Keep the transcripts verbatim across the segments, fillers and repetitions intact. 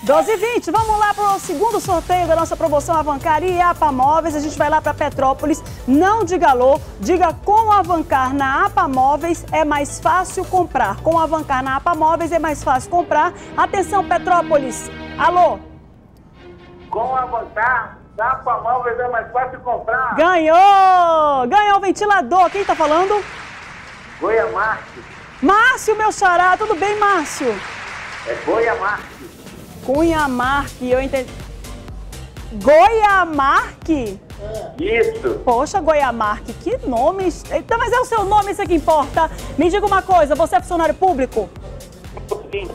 doze e vinte, vamos lá para o segundo sorteio da nossa promoção Avancar e APA Móveis. A gente vai lá para Petrópolis. Não diga alô, diga com o Avancar na APA Móveis é mais fácil comprar. Com o Avancar na APA Móveis é mais fácil comprar. Atenção, Petrópolis. Alô? Com o Avancar na APA Móveis é mais fácil comprar. Ganhou! Ganhou o ventilador. Quem tá falando? Goia Márcio. Márcio, meu xará. Tudo bem, Márcio? É Goia Márcio. Cunha Marque, eu entendi. Goia Marque? Isso. Poxa, Goia Marque, que nome. Então, mas é o seu nome, isso é que importa. Me diga uma coisa, você é funcionário público? Sim.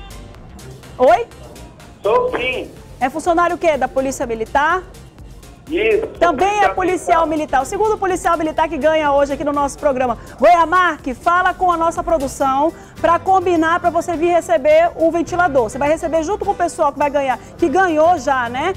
Oi? Sou sim. É funcionário o quê? Da Polícia Militar? Isso. Também é policial militar. O segundo policial militar que ganha hoje aqui no nosso programa. Goia Marque, fala com a nossa produção para combinar para você vir receber o ventilador. Você vai receber junto com o pessoal que vai ganhar, que ganhou já, né?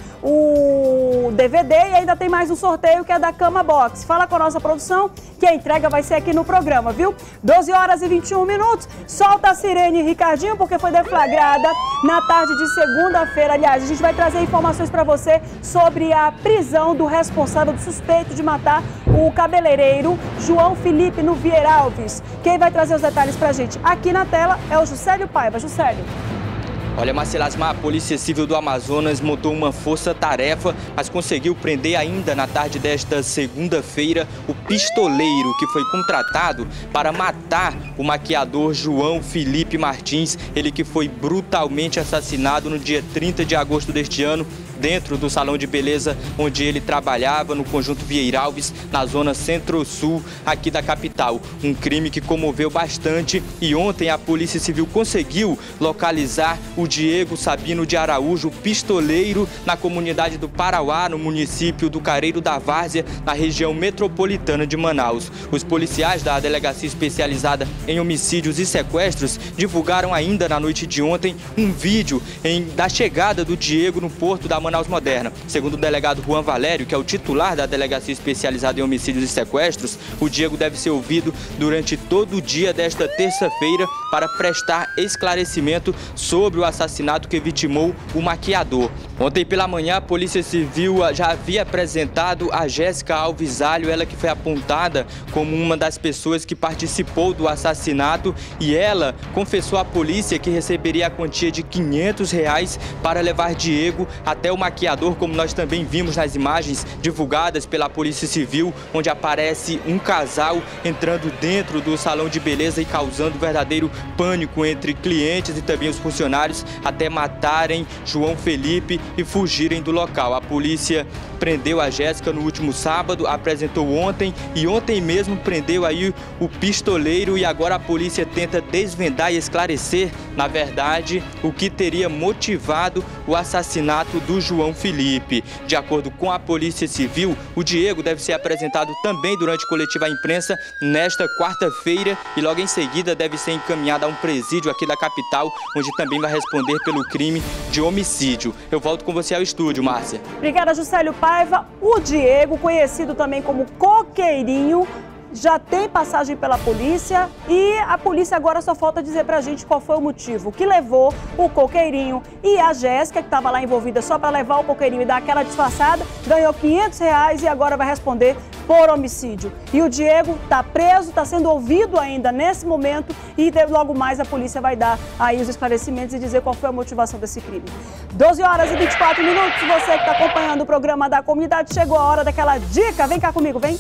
O D V D e ainda tem mais um sorteio que é da Cama Box. Fala com a nossa produção que a entrega vai ser aqui no programa, viu? doze horas e vinte e um minutos. Solta a sirene, Ricardinho, porque foi deflagrada na tarde de segunda-feira. Aliás, a gente vai trazer informações para você sobre a prisão do responsável, do suspeito de matar o cabeleireiro João Felipe no Vieira Alves. Quem vai trazer os detalhes pra gente aqui na tela é o Juscelio Paiva. Juscelio. Olha, Marcelasma, a Polícia Civil do Amazonas montou uma força-tarefa, mas conseguiu prender ainda na tarde desta segunda-feira o pistoleiro que foi contratado para matar o maquiador João Felipe Martins, ele que foi brutalmente assassinado no dia trinta de agosto deste ano, dentro do salão de beleza onde ele trabalhava, no conjunto Vieira Alves, na zona centro-sul aqui da capital. Um crime que comoveu bastante e ontem a Polícia Civil conseguiu localizar o Diego Sabino de Araújo, pistoleiro, na comunidade do Parauá, no município do Careiro da Várzea, na região metropolitana de Manaus. Os policiais da Delegacia Especializada em Homicídios e Sequestros divulgaram ainda na noite de ontem um vídeo em, da chegada do Diego no porto da Manaus Moderna. Segundo o delegado Juan Valério, que é o titular da Delegacia Especializada em Homicídios e Sequestros, o Diego deve ser ouvido durante todo o dia desta terça-feira para prestar esclarecimento sobre o assassinato que vitimou o maquiador. Ontem pela manhã, a Polícia Civil já havia apresentado a Jéssica Alves Alho, ela que foi apontada como uma das pessoas que participou do assassinato, e ela confessou à polícia que receberia a quantia de quinhentos reais para levar Diego até o maquiador, como nós também vimos nas imagens divulgadas pela Polícia Civil, onde aparece um casal entrando dentro do salão de beleza e causando verdadeiro pânico entre clientes e também os funcionários, até matarem João Felipe e fugirem do local. A polícia prendeu a Jéssica no último sábado, apresentou ontem e ontem mesmo prendeu aí o pistoleiro, e agora a polícia tenta desvendar e esclarecer, na verdade, o que teria motivado o assassinato do João Felipe. De acordo com a Polícia Civil, o Diego deve ser apresentado também durante coletiva à imprensa nesta quarta-feira e logo em seguida deve ser encaminhado a um presídio aqui da capital, onde também vai responder pelo crime de homicídio. Eu volto com você ao estúdio, Márcia. Obrigada, Juscelio Paiva. O Diego, conhecido também como Coqueirinho, já tem passagem pela polícia e a polícia agora só falta dizer pra gente qual foi o motivo que levou o Coqueirinho e a Jéssica, que estava lá envolvida só para levar o Coqueirinho e dar aquela disfarçada, ganhou quinhentos reais e agora vai responder por homicídio. E o Diego está preso, está sendo ouvido ainda nesse momento e logo mais a polícia vai dar aí os esclarecimentos e dizer qual foi a motivação desse crime. doze horas e vinte e quatro minutos, você que está acompanhando o programa da comunidade, chegou a hora daquela dica. Vem cá comigo, vem.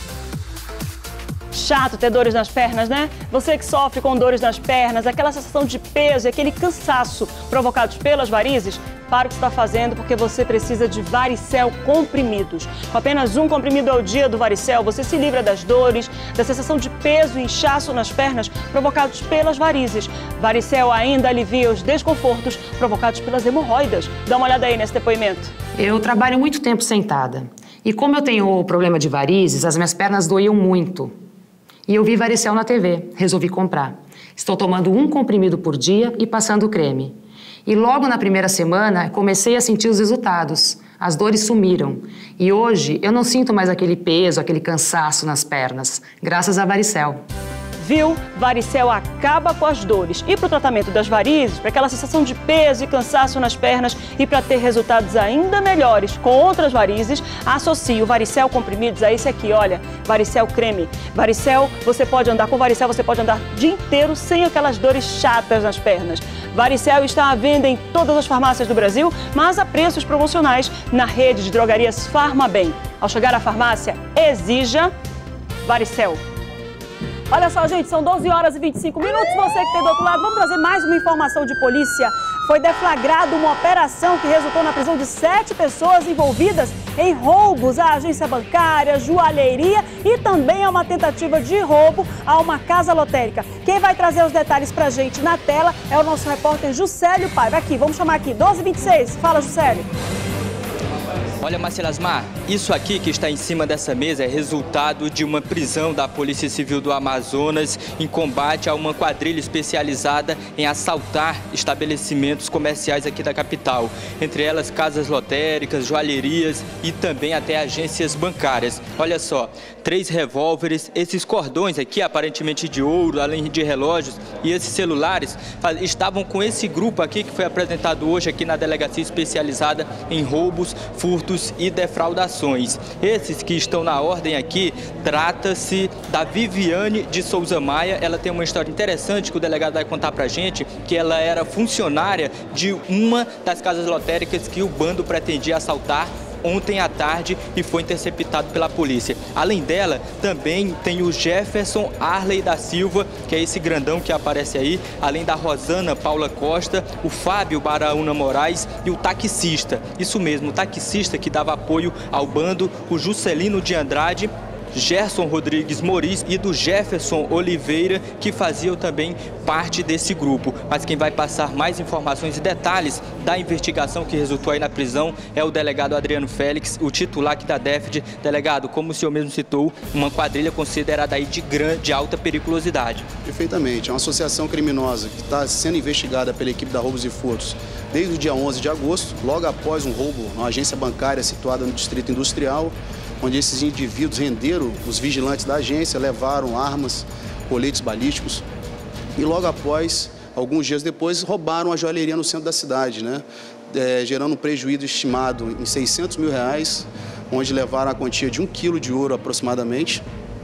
Chato ter dores nas pernas, né? Você que sofre com dores nas pernas, aquela sensação de peso e aquele cansaço provocados pelas varizes, para o que você está fazendo, porque você precisa de Varicel comprimidos. Com apenas um comprimido ao dia do Varicel, você se livra das dores, da sensação de peso e inchaço nas pernas provocados pelas varizes. Varicel ainda alivia os desconfortos provocados pelas hemorroidas. Dá uma olhada aí nesse depoimento. Eu trabalho muito tempo sentada. E como eu tenho o problema de varizes, as minhas pernas doíam muito. E eu vi Varicel na T V, resolvi comprar. Estou tomando um comprimido por dia e passando creme. E logo na primeira semana, comecei a sentir os resultados. As dores sumiram. E hoje, eu não sinto mais aquele peso, aquele cansaço nas pernas, graças a Varicel. Viu? Varicel acaba com as dores. E para o tratamento das varizes, para aquela sensação de peso e cansaço nas pernas e para ter resultados ainda melhores com outras varizes, associe o Varicel comprimidos a esse aqui, olha, Varicel creme. Varicel, você pode andar com Varicel, você pode andar o dia inteiro sem aquelas dores chatas nas pernas. Varicel está à venda em todas as farmácias do Brasil, mas a preços promocionais na rede de drogarias Farmabem. Ao chegar à farmácia, exija Varicel. Olha só, gente, são doze horas e vinte e cinco minutos. Você que tem do outro lado, vamos trazer mais uma informação de polícia. Foi deflagrada uma operação que resultou na prisão de sete pessoas envolvidas em roubos à agência bancária, joalheria e também a uma tentativa de roubo a uma casa lotérica. Quem vai trazer os detalhes pra gente na tela é o nosso repórter Juscelio Paiva. Aqui, vamos chamar aqui, doze e vinte e seis. Fala, Juscelio. Olha, Marcela Asmar, isso aqui que está em cima dessa mesa é resultado de uma prisão da Polícia Civil do Amazonas em combate a uma quadrilha especializada em assaltar estabelecimentos comerciais aqui da capital. Entre elas, casas lotéricas, joalherias e também até agências bancárias. Olha só, três revólveres, esses cordões aqui, aparentemente de ouro, além de relógios, e esses celulares estavam com esse grupo aqui que foi apresentado hoje aqui na delegacia especializada em roubos, furtos e defraudações. Esses que estão na ordem aqui, trata-se da Viviane de Souza Maia. Ela tem uma história interessante que o delegado vai contar pra gente, que ela era funcionária de uma das casas lotéricas que o bando pretendia assaltar ontem à tarde e foi interceptado pela polícia. Além dela, também tem o Jefferson Arley da Silva, que é esse grandão que aparece aí, além da Rosana Paula Costa, o Fábio Baraúna Moraes e o taxista. Isso mesmo, o taxista que dava apoio ao bando, o Juscelino de Andrade, Gerson Rodrigues Moriz e do Jefferson Oliveira, que faziam também parte desse grupo. Mas quem vai passar mais informações e detalhes da investigação que resultou aí na prisão é o delegado Adriano Félix, o titular aqui da D E F D. Delegado, como o senhor mesmo citou, uma quadrilha considerada aí de grande, alta periculosidade. Perfeitamente, é uma associação criminosa que está sendo investigada pela equipe da Roubos e Furtos desde o dia onze de agosto, logo após um roubo numa agência bancária situada no Distrito Industrial, onde esses indivíduos renderam os vigilantes da agência, levaram armas, coletes balísticos e logo após, alguns dias depois, roubaram a joalheria no centro da cidade, né? É, gerando um prejuízo estimado em seiscentos mil reais, onde levaram a quantia de um quilo de ouro aproximadamente.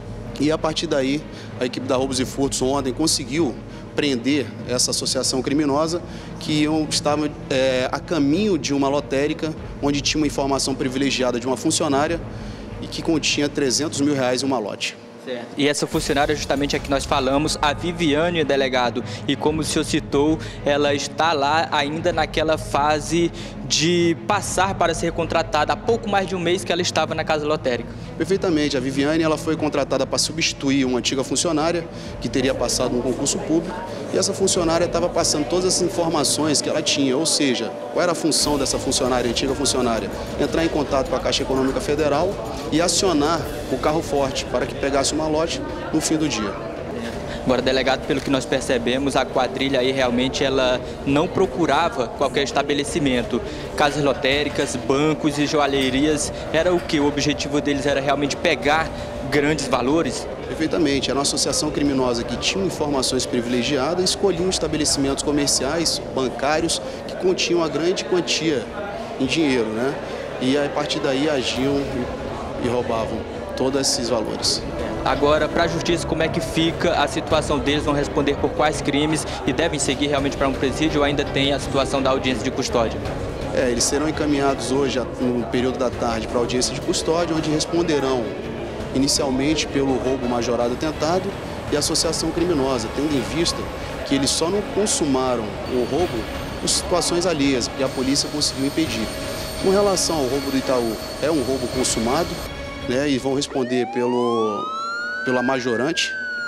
E a partir daí, a equipe da Roubos e Furtos ontem conseguiu prender essa associação criminosa que estava é, a caminho de uma lotérica, onde tinha uma informação privilegiada de uma funcionária e que continha trezentos mil reais em uma lote. Certo. E essa funcionária justamente a que nós falamos, a Viviane, delegado, e como o senhor citou, ela está lá ainda naquela fase de passar para ser contratada. Há pouco mais de um mês que ela estava na casa lotérica. Perfeitamente. A Viviane ela foi contratada para substituir uma antiga funcionária que teria passado no concurso público e essa funcionária estava passando todas as informações que ela tinha, ou seja, qual era a função dessa funcionária, antiga funcionária? Entrar em contato com a Caixa Econômica Federal e acionar o carro forte para que pegasse uma lote no fim do dia. Agora, delegado, pelo que nós percebemos, a quadrilha aí realmente ela não procurava qualquer estabelecimento. Casas lotéricas, bancos e joalherias, era o que? O objetivo deles era realmente pegar grandes valores? Perfeitamente. Era uma associação criminosa que tinha informações privilegiadas e escolhiam estabelecimentos comerciais, bancários, que continham uma grande quantia em dinheiro, né? E a partir daí agiam e roubavam todos esses valores. Agora, para a justiça, como é que fica a situação deles? Vão responder por quais crimes e devem seguir realmente para um presídio ou ainda tem a situação da audiência de custódia? É, eles serão encaminhados hoje, no período da tarde, para a audiência de custódia, onde responderão inicialmente pelo roubo majorado tentado e associação criminosa, tendo em vista que eles só não consumaram o roubo por situações alheias, porque a polícia conseguiu impedir. Com relação ao roubo do Itaú, é um roubo consumado, né, e vão responder pelo, pela majorante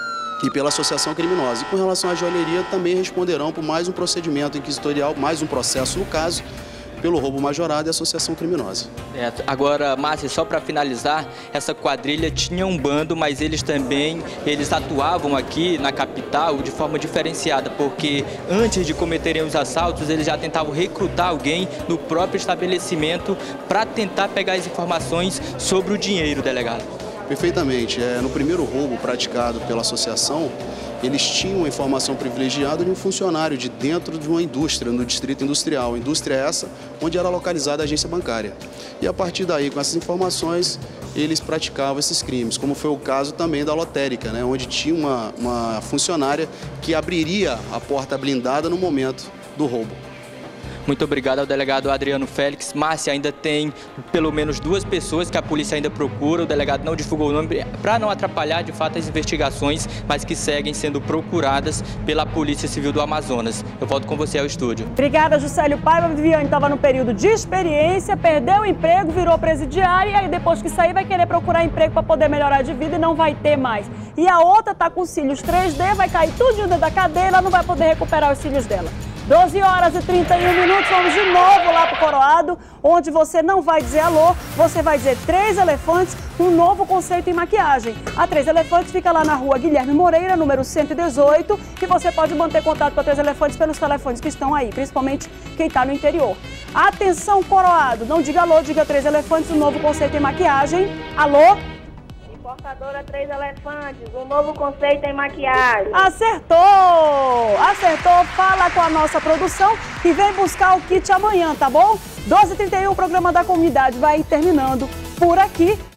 e pela associação criminosa. E com relação à joalheria, também responderão por mais um procedimento inquisitorial, mais um processo no caso, pelo roubo majorado e associação criminosa. Certo. Agora, Márcia, só para finalizar, essa quadrilha tinha um bando, mas eles também, eles atuavam aqui na capital de forma diferenciada, porque antes de cometerem os assaltos, eles já tentavam recrutar alguém no próprio estabelecimento para tentar pegar as informações sobre o dinheiro, delegado. Perfeitamente. É, no primeiro roubo praticado pela associação, eles tinham a informação privilegiada de um funcionário de dentro de uma indústria, no distrito industrial. Indústria essa onde era localizada a agência bancária. E a partir daí, com essas informações, eles praticavam esses crimes, como foi o caso também da lotérica, né, onde tinha uma, uma funcionária que abriria a porta blindada no momento do roubo. Muito obrigado ao delegado Adriano Félix. Márcia, ainda tem pelo menos duas pessoas que a polícia ainda procura. O delegado não divulgou o nome para não atrapalhar de fato as investigações, mas que seguem sendo procuradas pela Polícia Civil do Amazonas. Eu volto com você ao estúdio. Obrigada, Juscelio Paiva. Viviane estava no período de experiência, perdeu o emprego, virou presidiária e aí depois que sair vai querer procurar emprego para poder melhorar de vida e não vai ter mais. E a outra está com cílios três D, vai cair tudo dentro da cadeia, ela não vai poder recuperar os cílios dela. doze horas e trinta e um minutos, vamos de novo lá para o Coroado, onde você não vai dizer alô, você vai dizer Três Elefantes, um novo conceito em maquiagem. A Três Elefantes fica lá na rua Guilherme Moreira, número cento e dezoito, e você pode manter contato com a Três Elefantes pelos telefones que estão aí, principalmente quem está no interior. Atenção, Coroado, não diga alô, diga Três Elefantes, um novo conceito em maquiagem. Alô? Importadora Três Elefantes, um novo conceito em maquiagem. Acertou! Acertou, fala com a nossa produção e vem buscar o kit amanhã, tá bom? doze e trinta e um, o programa da comunidade vai terminando por aqui.